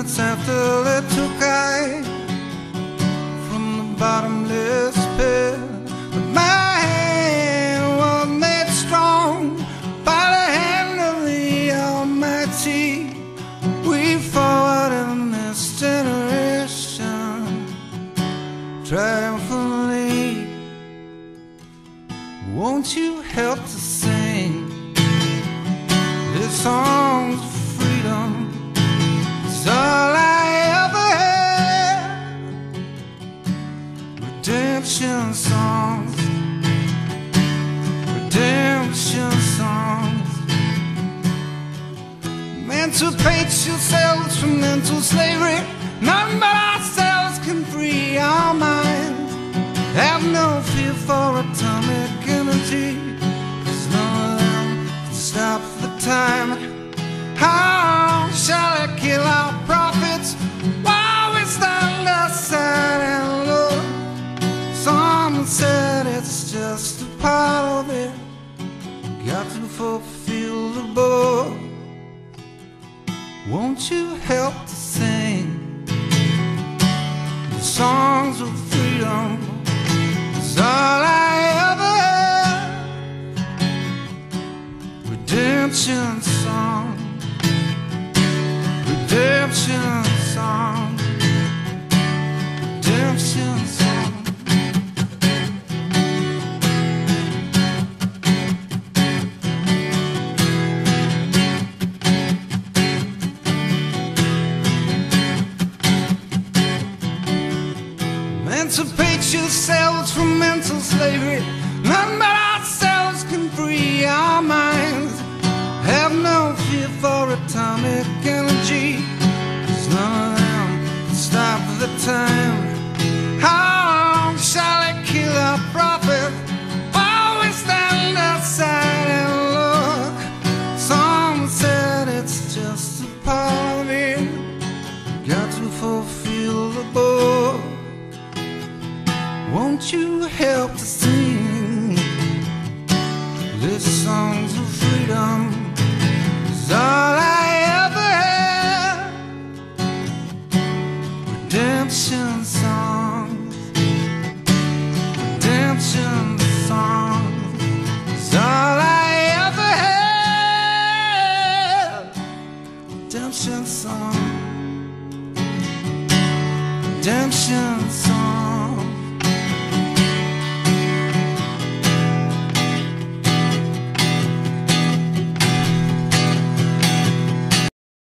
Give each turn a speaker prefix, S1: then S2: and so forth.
S1: minutes after they took I from the bottomless pit. But my hand was made strong by the hand of the Almighty. We forward in this generation triumphantly. Won't you help to sing this song's freedom? It's all I ever had. Redemption songs, redemption songs. Emancipate yourselves from mental slavery. None but ourselves can free our minds. Have no fear for atomic energy, 'cause none of them can stop the time. How shall it kill our prophets while we stand aside and look? Someone said it's just a part of it. Got to fulfill the book. Won't you help to sing the songs of freedom? It's all I ever had. Redemption song, redemption song, redemption song. Emancipate yourselves from mental slavery. None but ourselves can free our minds. Have no fear for atomic energy, 'cause none of them can stop the time. How shall it kill our prophet while we stand outside and look? Someone said it's just a part of it. Got to fulfill the book. Won't you help to sing this songs of freedom? It's all I ever had. Redemption songs, redemption songs. It's all I ever had. Redemption song, redemption song.